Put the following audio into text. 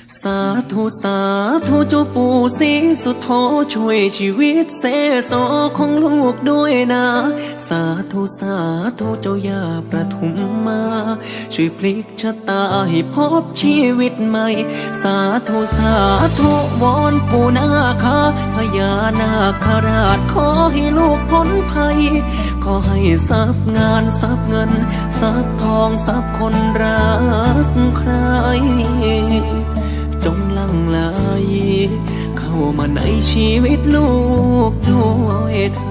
สาธุสาธุเจ้าปู่ศรีสุโธช่วยชีวิตเสโสของลูกด้วยนะสาธุสาธุเจ้าย่าประทุมมาช่วยพลิกชะตาให้พบชีวิตใหม่สาธุสาธุวอนปู่นาคาพญานาคราชขอให้ลูกพ้นภัยขอให้ทรัพย์งานทรัพย์เงินทรัพย์ทองทรัพย์คนรักใครจงหลั่งไหลเข้ามาในชีวิตลูกด้วยเถิด